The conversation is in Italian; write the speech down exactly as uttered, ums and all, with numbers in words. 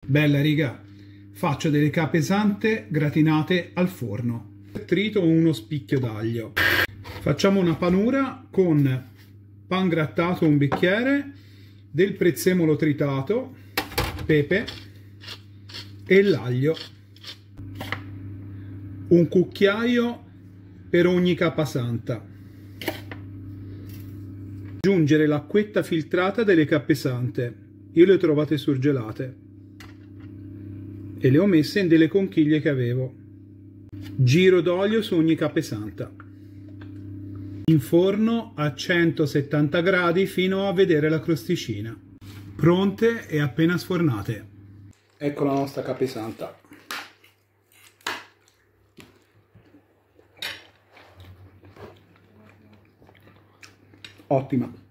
Bella riga, faccio delle cape sante gratinate al forno. Trito uno spicchio d'aglio. Facciamo una panura con pan grattato un bicchiere, del prezzemolo tritato, pepe e l'aglio. Un cucchiaio per ogni capa santa. Aggiungere l'acquetta filtrata delle cappe sante. Io le ho trovate surgelate e le ho messe in delle conchiglie che avevo. Giro d'olio su ogni cape santa. In forno a centosettanta gradi fino a vedere la crosticina. Pronte e appena sfornate. Ecco la nostra cape santa. Ottima.